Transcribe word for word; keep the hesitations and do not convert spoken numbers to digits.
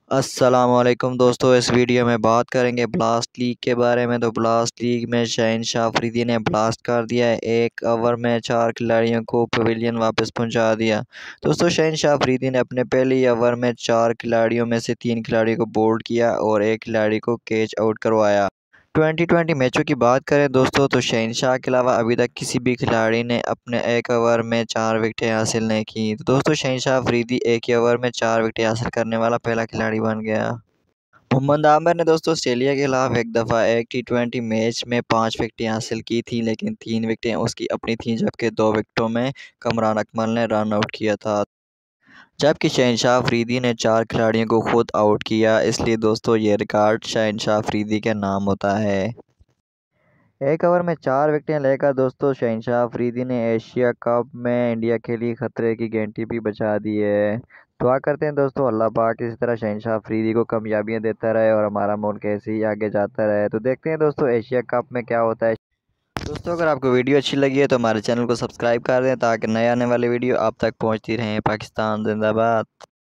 अस्सलामुअलैकुम दोस्तों, इस वीडियो में बात करेंगे ब्लास्ट लीग के बारे में। तो ब्लास्ट लीग में शहनशाह अफरीदी ने ब्लास्ट कर दिया है। एक ओवर में चार खिलाड़ियों को पवेलियन वापस पहुंचा दिया। दोस्तों, शहनशाह अफरीदी ने अपने पहले ही ओवर में चार खिलाड़ियों में से तीन खिलाड़ियों को बोल्ड किया और एक खिलाड़ी को कैच आउट करवाया। ट्वेंटी ट्वेंटी मैचों की बात करें दोस्तों, तो शहनशाह के अलावा अभी तक किसी भी खिलाड़ी ने अपने एक ओवर में चार विकेटें हासिल नहीं की। तो दोस्तों, शहनशाह अफरीदी एक ही ओवर में चार विकेटें हासिल करने वाला पहला खिलाड़ी बन गया। मोहम्मद आमिर ने दोस्तों ऑस्ट्रेलिया के खिलाफ एक दफ़ा एक टी ट्वेंटी मैच में पाँच विकेटें हासिल की थी, लेकिन तीन विकेटें उसकी अपनी थीं, जबकि दो विकेटों में कमरान अकमल ने रन आउट किया था। जबकि शहनशाह अफरीदी ने चार खिलाड़ियों को खुद आउट किया, इसलिए दोस्तों ये रिकॉर्ड शहनशाह अफरीदी के नाम होता है। एक ओवर में चार विकेटें लेकर दोस्तों शहनशाह अफरीदी ने एशिया कप में इंडिया के लिए खतरे की घंटी भी बजा दी है। दुआ करते हैं दोस्तों, अल्लाह पाक इसी तरह शहनशाह अफरीदी को कामयाबियां देता रहे और हमारा मुल्क ऐसे ही आगे जाता रहे। तो देखते हैं दोस्तों एशिया कप में क्या होता है। दोस्तों, अगर आपको वीडियो अच्छी लगी है तो हमारे चैनल को सब्सक्राइब कर दें ताकि नए आने वाली वीडियो आप तक पहुंचती रहें। पाकिस्तान जिंदाबाद।